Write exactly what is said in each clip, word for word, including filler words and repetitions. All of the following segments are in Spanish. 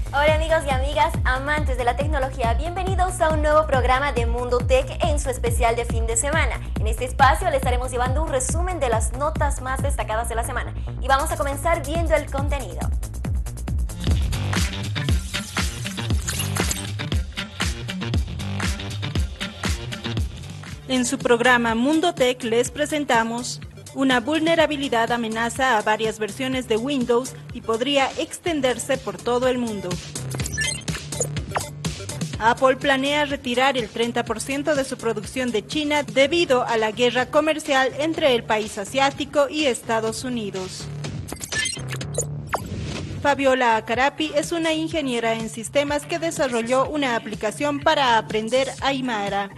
Hola amigos y amigas, amantes de la tecnología, bienvenidos a un nuevo programa de Mundo Tech en su especial de fin de semana. En este espacio les estaremos llevando un resumen de las notas más destacadas de la semana y vamos a comenzar viendo el contenido. En su programa Mundo Tech les presentamos: una vulnerabilidad amenaza a varias versiones de Windows y podría extenderse por todo el mundo. Apple planea retirar el treinta por ciento de su producción de China debido a la guerra comercial entre el país asiático y Estados Unidos. Fabiola Acarapi es una ingeniera en sistemas que desarrolló una aplicación para aprender Aymara.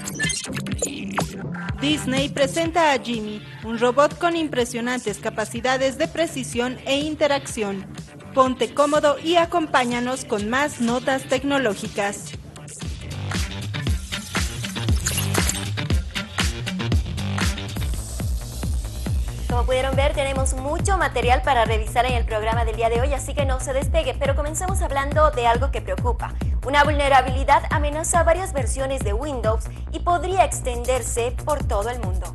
Disney presenta a Jimmy, un robot con impresionantes capacidades de precisión e interacción. Ponte cómodo y acompáñanos con más notas tecnológicas. Como pudieron ver, tenemos mucho material para revisar en el programa del día de hoy, así que no se despegue, pero comencemos hablando de algo que preocupa. Una vulnerabilidad amenaza varias versiones de Windows y podría extenderse por todo el mundo.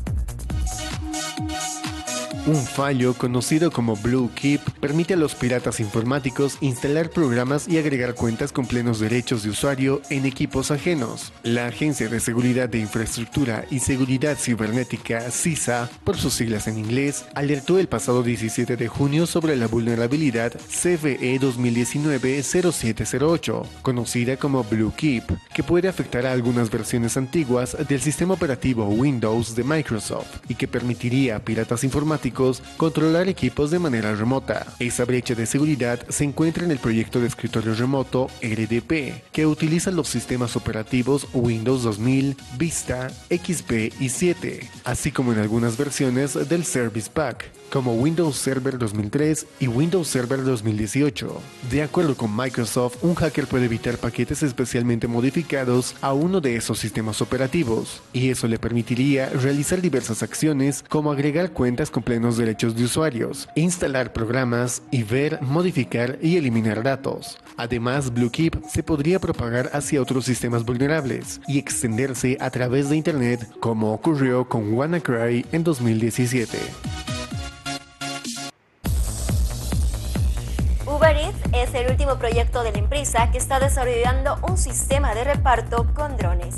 Un fallo, conocido como Blue Keep, permite a los piratas informáticos instalar programas y agregar cuentas con plenos derechos de usuario en equipos ajenos. La Agencia de Seguridad de Infraestructura y Seguridad Cibernética, CISA, por sus siglas en inglés, alertó el pasado diecisiete de junio sobre la vulnerabilidad C V E dos mil diecinueve cero siete cero ocho, conocida como Blue Keep, que puede afectar a algunas versiones antiguas del sistema operativo Windows de Microsoft y que permitiría a piratas informáticos controlar equipos de manera remota. Esa brecha de seguridad se encuentra en el proyecto de escritorio remoto R D P, que utiliza los sistemas operativos Windows dos mil, Vista, X P y siete, así como en algunas versiones del Service Pack, como Windows Server dos mil tres y Windows Server dos mil dieciocho. De acuerdo con Microsoft, un hacker puede evitar paquetes especialmente modificados a uno de esos sistemas operativos, y eso le permitiría realizar diversas acciones como agregar cuentas con plenos derechos de usuarios, instalar programas y ver, modificar y eliminar datos. Además, Blue Keep se podría propagar hacia otros sistemas vulnerables y extenderse a través de Internet, como ocurrió con WannaCry en dos mil diecisiete. Uber Eats es el último proyecto de la empresa que está desarrollando un sistema de reparto con drones.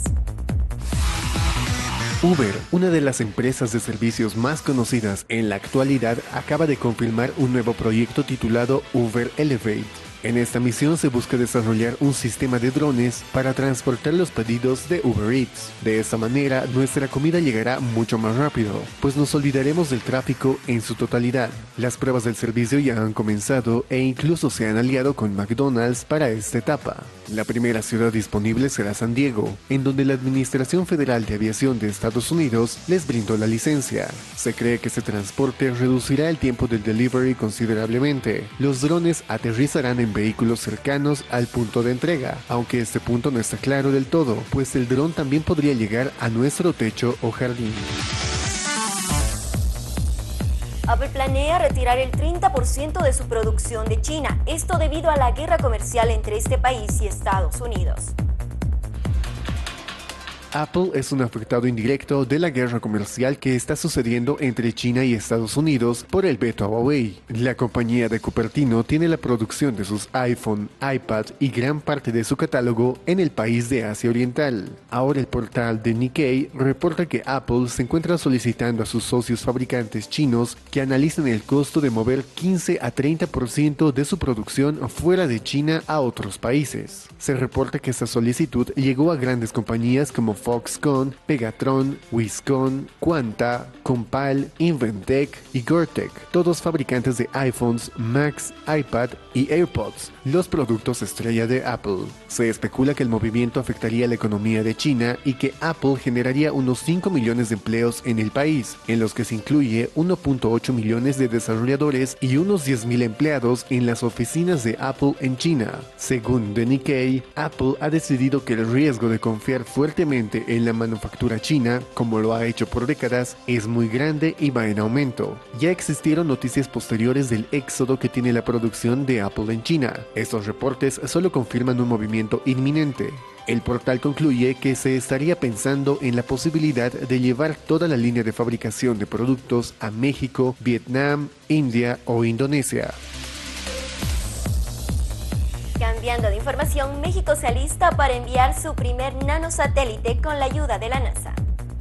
Uber, una de las empresas de servicios más conocidas en la actualidad, acaba de confirmar un nuevo proyecto titulado Uber Elevate. En esta misión se busca desarrollar un sistema de drones para transportar los pedidos de Uber Eats. De esta manera, nuestra comida llegará mucho más rápido, pues nos olvidaremos del tráfico en su totalidad. Las pruebas del servicio ya han comenzado e incluso se han aliado con McDonald's para esta etapa. La primera ciudad disponible será San Diego, en donde la Administración Federal de Aviación de Estados Unidos les brindó la licencia. Se cree que este transporte reducirá el tiempo del delivery considerablemente. Los drones aterrizarán en vehículos cercanos al punto de entrega, aunque este punto no está claro del todo, pues el dron también podría llegar a nuestro techo o jardín. Apple planea retirar el treinta por ciento de su producción de China, esto debido a la guerra comercial entre este país y Estados Unidos. Apple es un afectado indirecto de la guerra comercial que está sucediendo entre China y Estados Unidos por el veto a Huawei. La compañía de Cupertino tiene la producción de sus iPhone, iPad y gran parte de su catálogo en el país de Asia Oriental. Ahora el portal de Nikkei reporta que Apple se encuentra solicitando a sus socios fabricantes chinos que analicen el costo de mover quince a treinta por ciento de su producción fuera de China a otros países. Se reporta que esta solicitud llegó a grandes compañías como Foxconn, Pegatron, Wisscon, Quanta, Compal, Inventec y Gortec, todos fabricantes de iPhones, Macs, iPad y AirPods, los productos estrella de Apple. Se especula que el movimiento afectaría la economía de China y que Apple generaría unos cinco millones de empleos en el país, en los que se incluye uno punto ocho millones de desarrolladores y unos diez mil empleados en las oficinas de Apple en China. Según The Nikkei, Apple ha decidido que el riesgo de confiar fuertemente dependiente en la manufactura china, como lo ha hecho por décadas, es muy grande y va en aumento. Ya existieron noticias posteriores del éxodo que tiene la producción de Apple en China. Estos reportes solo confirman un movimiento inminente. El portal concluye que se estaría pensando en la posibilidad de llevar toda la línea de fabricación de productos a México, Vietnam, India o Indonesia. Cambiando de información, México se alista para enviar su primer nanosatélite con la ayuda de la NASA.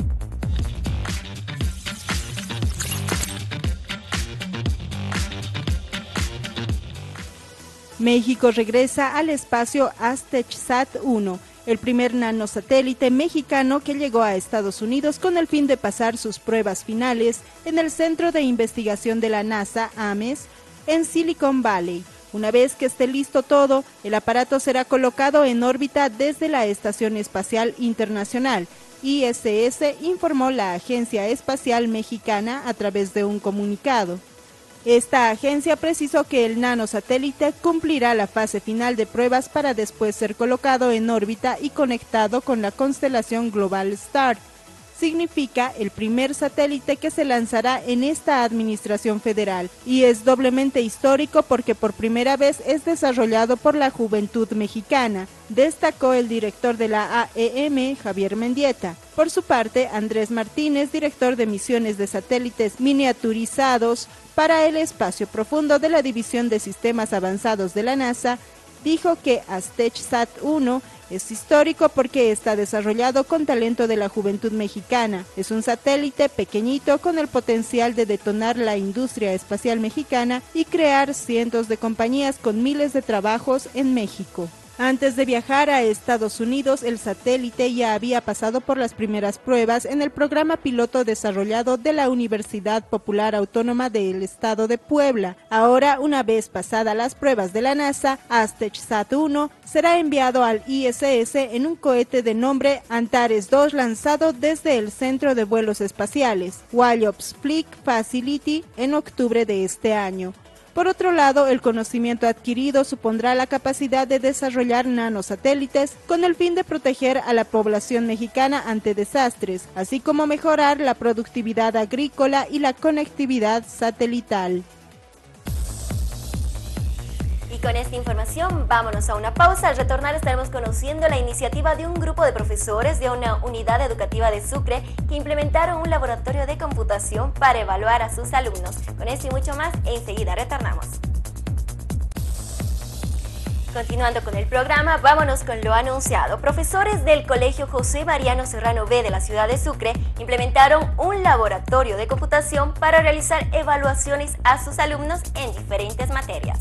México regresa al espacio Aztec-SAT uno, el primer nanosatélite mexicano que llegó a Estados Unidos con el fin de pasar sus pruebas finales en el Centro de Investigación de la NASA, Ames, en Silicon Valley. Una vez que esté listo todo, el aparato será colocado en órbita desde la Estación Espacial Internacional. I S S, informó la Agencia Espacial Mexicana a través de un comunicado. Esta agencia precisó que el nanosatélite cumplirá la fase final de pruebas para después ser colocado en órbita y conectado con la constelación Global Star. Significa el primer satélite que se lanzará en esta administración federal y es doblemente histórico porque por primera vez es desarrollado por la juventud mexicana, destacó el director de la A E M, Javier Mendieta. Por su parte, Andrés Martínez, director de misiones de satélites miniaturizados para el espacio profundo de la División de Sistemas Avanzados de la NASA, dijo que Aztec-SAT uno es histórico porque está desarrollado con talento de la juventud mexicana. Es un satélite pequeñito con el potencial de detonar la industria espacial mexicana y crear cientos de compañías con miles de trabajos en México. Antes de viajar a Estados Unidos, el satélite ya había pasado por las primeras pruebas en el programa piloto desarrollado de la Universidad Popular Autónoma del Estado de Puebla. Ahora, una vez pasadas las pruebas de la NASA, Aztec-SAT uno será enviado al I S S en un cohete de nombre Antares dos lanzado desde el Centro de Vuelos Espaciales, Wallops Flight Facility, en octubre de este año. Por otro lado, el conocimiento adquirido supondrá la capacidad de desarrollar nanosatélites con el fin de proteger a la población mexicana ante desastres, así como mejorar la productividad agrícola y la conectividad satelital. Y con esta información vámonos a una pausa. Al retornar estaremos conociendo la iniciativa de un grupo de profesores de una unidad educativa de Sucre que implementaron un laboratorio de computación para evaluar a sus alumnos. Con esto y mucho más, enseguida retornamos. Continuando con el programa, vámonos con lo anunciado. Profesores del Colegio José Mariano Serrano B de la ciudad de Sucre implementaron un laboratorio de computación para realizar evaluaciones a sus alumnos en diferentes materias.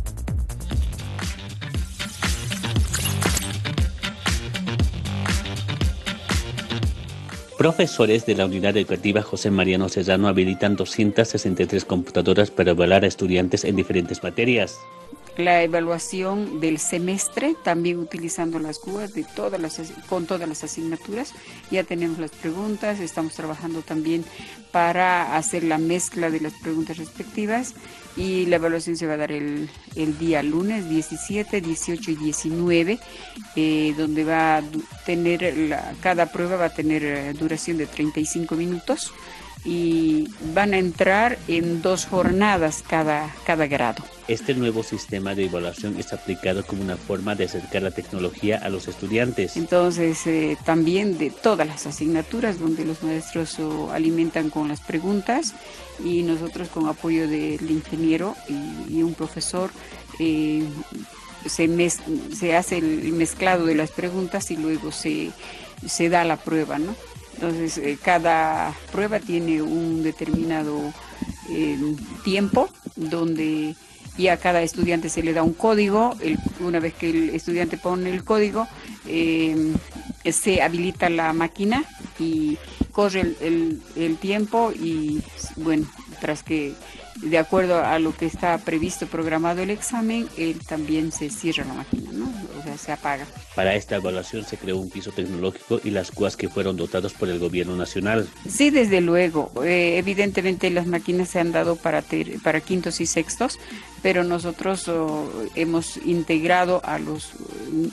Profesores de la Unidad Educativa José Mariano Serrano habilitan doscientas sesenta y tres computadoras para evaluar a estudiantes en diferentes materias. La evaluación del semestre, también utilizando las G U As de todas las, con todas las asignaturas. Ya tenemos las preguntas, estamos trabajando también para hacer la mezcla de las preguntas respectivas y la evaluación se va a dar el, el día lunes diecisiete, dieciocho y diecinueve, eh, donde va a tener, la, cada prueba va a tener duración de treinta y cinco minutos y van a entrar en dos jornadas cada, cada grado. Este nuevo sistema de evaluación es aplicado como una forma de acercar la tecnología a los estudiantes. Entonces, eh, también de todas las asignaturas donde los maestros oh, alimentan con las preguntas y nosotros con apoyo del ingeniero y, y un profesor eh, se, mez, se hace el mezclado de las preguntas y luego se, se da la prueba, ¿no? Entonces, eh, cada prueba tiene un determinado eh, tiempo donde y a cada estudiante se le da un código. El, una vez que el estudiante pone el código, eh, se habilita la máquina y corre el, el, el tiempo y, bueno, tras que de acuerdo a lo que está previsto, programado el examen, él también se cierra la máquina, ¿no? O sea, se apaga. Para esta evaluación se creó un piso tecnológico y las G U As que fueron dotados por el gobierno nacional. Sí, desde luego. Eh, evidentemente las máquinas se han dado para, ter, para quintos y sextos, pero nosotros oh, hemos integrado a los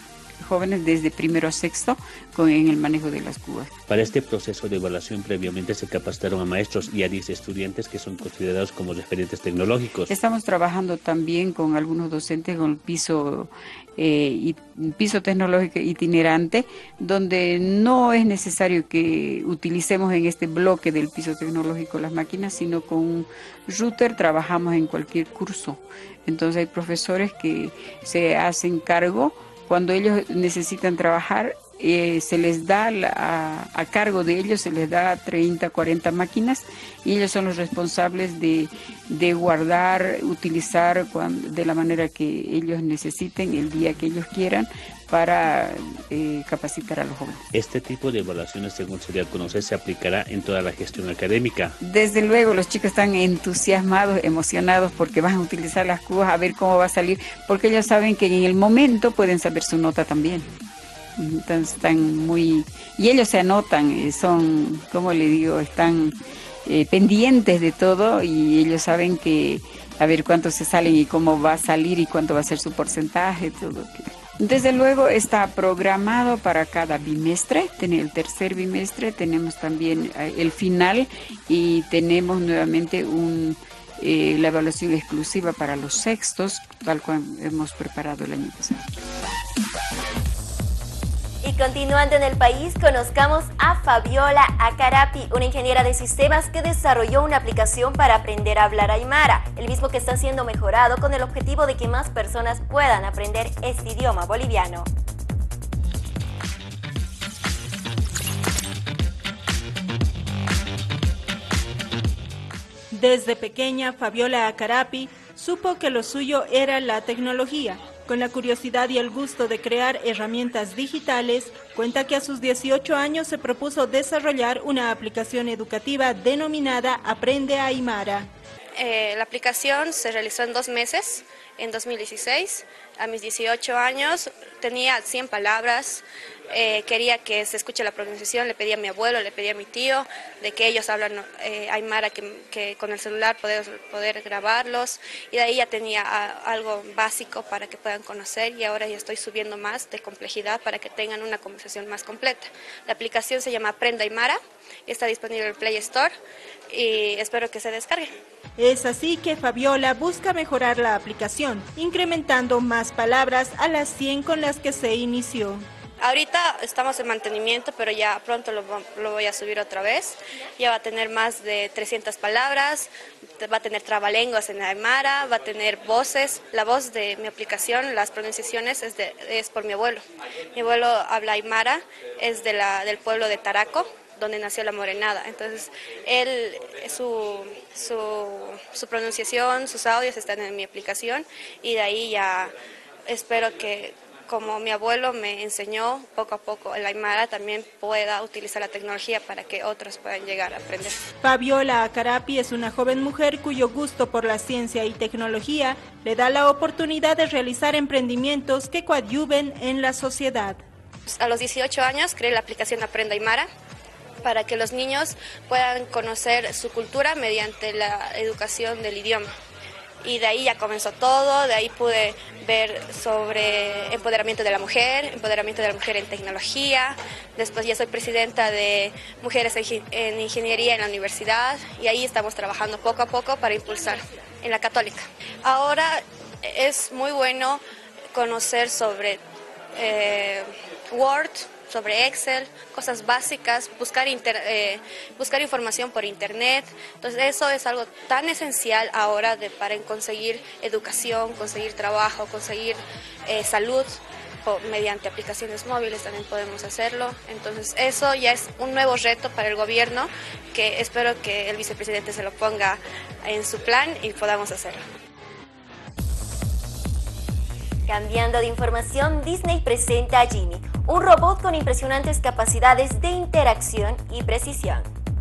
jóvenes desde primero a sexto con, en el manejo de las cubas. Para este proceso de evaluación previamente se capacitaron a maestros y a diez estudiantes que son considerados como referentes tecnológicos. Estamos trabajando también con algunos docentes con el piso, eh, piso tecnológico itinerante, donde no es necesario que utilicemos en este bloque del piso tecnológico las máquinas, sino con un router trabajamos en cualquier curso. Entonces hay profesores que se hacen cargo cuando ellos necesitan trabajar. Eh, se les da la, a, a cargo de ellos, se les da treinta, cuarenta máquinas y ellos son los responsables de, de guardar, utilizar cuando, de la manera que ellos necesiten, el día que ellos quieran, para eh, capacitar a los jóvenes. Este tipo de evaluaciones, según se dio a conocer, se aplicará en toda la gestión académica. Desde luego, los chicos están entusiasmados, emocionados porque van a utilizar las cubas a ver cómo va a salir, porque ellos saben que en el momento pueden saber su nota también. Entonces están muy... Y ellos se anotan, son, como le digo, están eh, pendientes de todo y ellos saben que a ver cuántos se salen y cómo va a salir y cuánto va a ser su porcentaje, todo. Desde luego está programado para cada bimestre, en el tercer bimestre tenemos también el final y tenemos nuevamente un, eh, la evaluación exclusiva para los sextos, tal cual hemos preparado el año pasado. Y continuando en el país, conozcamos a Fabiola Acarapi, una ingeniera de sistemas que desarrolló una aplicación para aprender a hablar aymara, el mismo que está siendo mejorado con el objetivo de que más personas puedan aprender este idioma boliviano. Desde pequeña, Fabiola Acarapi supo que lo suyo era la tecnología. Con la curiosidad y el gusto de crear herramientas digitales, cuenta que a sus dieciocho años se propuso desarrollar una aplicación educativa denominada Aprende Aymara. Eh, la aplicación se realizó en dos meses, en dos mil dieciséis. A mis dieciocho años tenía cien palabras, eh, quería que se escuche la pronunciación, le pedí a mi abuelo, le pedí a mi tío, de que ellos hablan eh, aymara, que, que con el celular poder, poder grabarlos, y de ahí ya tenía a, algo básico para que puedan conocer, y ahora ya estoy subiendo más de complejidad para que tengan una conversación más completa. La aplicación se llama Aprende Aymara, está disponible en el Play Store y espero que se descargue. Es así que Fabiola busca mejorar la aplicación, incrementando más palabras a las cien con las que se inició. Ahorita estamos en mantenimiento, pero ya pronto lo, lo voy a subir otra vez. Ya va a tener más de trescientas palabras, va a tener trabalenguas en aymara, va a tener voces. La voz de mi aplicación, las pronunciaciones, es, de, es por mi abuelo. Mi abuelo habla aymara, es de la, del pueblo de Taraco, donde nació la morenada. Entonces, él, su, su, su pronunciación, sus audios están en mi aplicación y de ahí ya espero que, como mi abuelo me enseñó poco a poco el aymara, también pueda utilizar la tecnología para que otros puedan llegar a aprender. Fabiola Acarapi es una joven mujer cuyo gusto por la ciencia y tecnología le da la oportunidad de realizar emprendimientos que coadyuven en la sociedad. A los dieciocho años creé la aplicación Aprende Aymara, para que los niños puedan conocer su cultura mediante la educación del idioma. Y de ahí ya comenzó todo, de ahí pude ver sobre empoderamiento de la mujer, empoderamiento de la mujer en tecnología. Después ya soy presidenta de Mujeres en Ingeniería en la universidad y ahí estamos trabajando poco a poco para impulsar en la Católica. Ahora es muy bueno conocer sobre eh, Word, sobre Excel, cosas básicas, buscar, inter, eh, buscar información por internet. Entonces eso es algo tan esencial ahora de, para conseguir educación, conseguir trabajo, conseguir eh, salud. O mediante aplicaciones móviles también podemos hacerlo. Entonces eso ya es un nuevo reto para el gobierno que espero que el vicepresidente se lo ponga en su plan y podamos hacerlo. Cambiando de información, Disney presenta a Jimmy, un robot con impresionantes capacidades de interacción y precisión.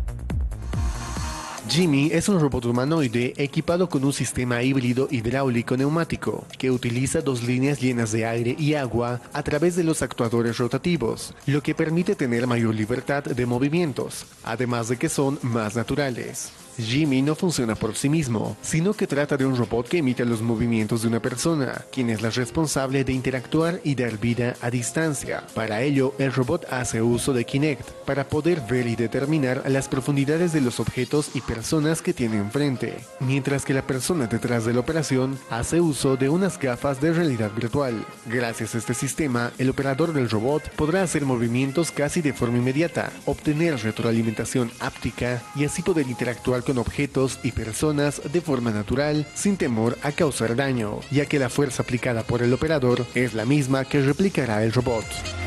Jimmy es un robot humanoide equipado con un sistema híbrido hidráulico neumático que utiliza dos líneas llenas de aire y agua a través de los actuadores rotativos, lo que permite tener mayor libertad de movimientos, además de que son más naturales. Jimmy no funciona por sí mismo, sino que trata de un robot que imita los movimientos de una persona, quien es la responsable de interactuar y dar vida a distancia. Para ello, el robot hace uso de Kinect, para poder ver y determinar las profundidades de los objetos y personas que tiene enfrente, mientras que la persona detrás de la operación hace uso de unas gafas de realidad virtual. Gracias a este sistema, el operador del robot podrá hacer movimientos casi de forma inmediata, obtener retroalimentación áptica y así poder interactuar con objetos y personas de forma natural sin temor a causar daño, ya que la fuerza aplicada por el operador es la misma que replicará el robot.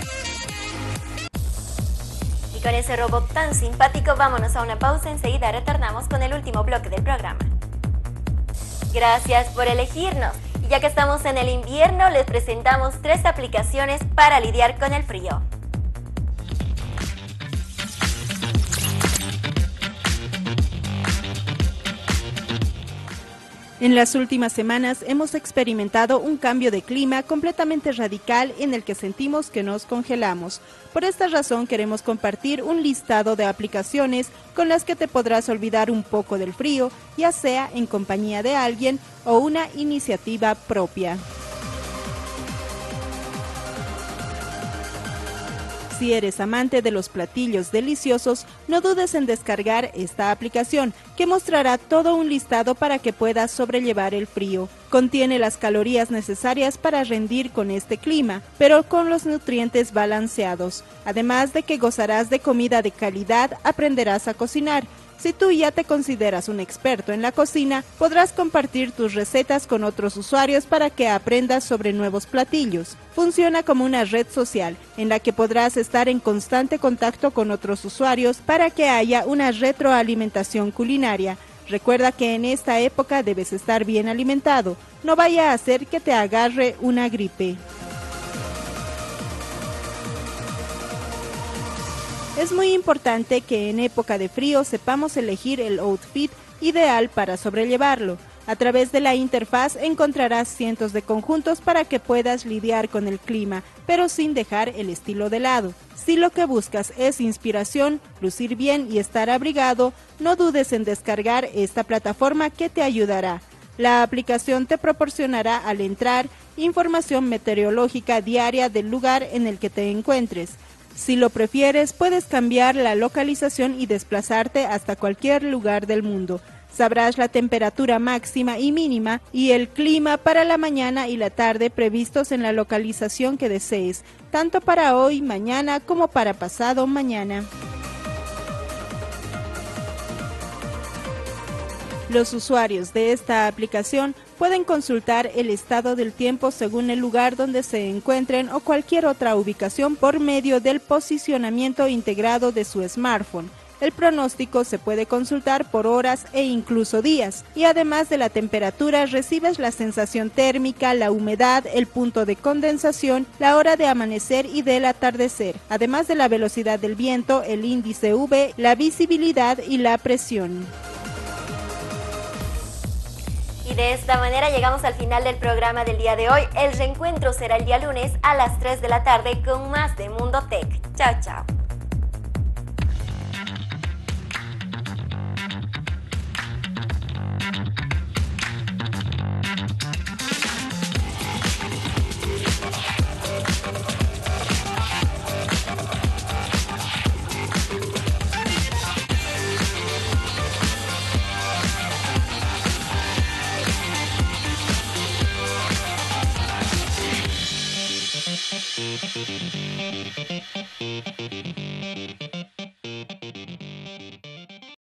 Y con ese robot tan simpático vámonos a una pausa, enseguida retornamos con el último bloque del programa. Gracias por elegirnos. Y ya que estamos en el invierno, les presentamos tres aplicaciones para lidiar con el frío. En las últimas semanas hemos experimentado un cambio de clima completamente radical en el que sentimos que nos congelamos. Por esta razón queremos compartir un listado de aplicaciones con las que te podrás olvidar un poco del frío, ya sea en compañía de alguien o una iniciativa propia. Si eres amante de los platillos deliciosos, no dudes en descargar esta aplicación, que mostrará todo un listado para que puedas sobrellevar el frío. Contiene las calorías necesarias para rendir con este clima, pero con los nutrientes balanceados. Además de que gozarás de comida de calidad, aprenderás a cocinar. Si tú ya te consideras un experto en la cocina, podrás compartir tus recetas con otros usuarios para que aprendas sobre nuevos platillos. Funciona como una red social en la que podrás estar en constante contacto con otros usuarios para que haya una retroalimentación culinaria. Recuerda que en esta época debes estar bien alimentado, no vaya a hacer que te agarre una gripe. Es muy importante que en época de frío sepamos elegir el outfit ideal para sobrellevarlo. A través de la interfaz encontrarás cientos de conjuntos para que puedas lidiar con el clima, pero sin dejar el estilo de lado. Si lo que buscas es inspiración, lucir bien y estar abrigado, no dudes en descargar esta plataforma que te ayudará. La aplicación te proporcionará al entrar información meteorológica diaria del lugar en el que te encuentres. Si lo prefieres, puedes cambiar la localización y desplazarte hasta cualquier lugar del mundo. Sabrás la temperatura máxima y mínima y el clima para la mañana y la tarde previstos en la localización que desees, tanto para hoy, mañana como para pasado mañana. Los usuarios de esta aplicación pueden consultar el estado del tiempo según el lugar donde se encuentren o cualquier otra ubicación por medio del posicionamiento integrado de su smartphone. El pronóstico se puede consultar por horas e incluso días, y además de la temperatura recibes la sensación térmica, la humedad, el punto de condensación, la hora de amanecer y del atardecer, además de la velocidad del viento, el índice U V, la visibilidad y la presión. Y de esta manera llegamos al final del programa del día de hoy. El reencuentro será el día lunes a las tres de la tarde con más de Mundo Tech. Chao, chao. Thank you.